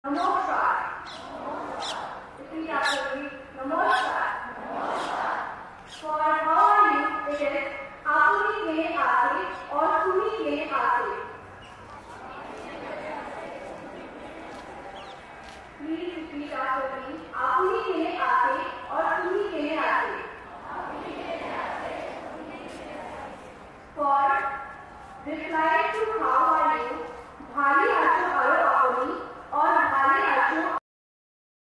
नमस्कार। Repeat after me. नमस्कार। For how are you? It is आपुनी में आते और तुम्ही में आते। Please repeat after me. आपुनी में आते और तुम्ही में आते। For reply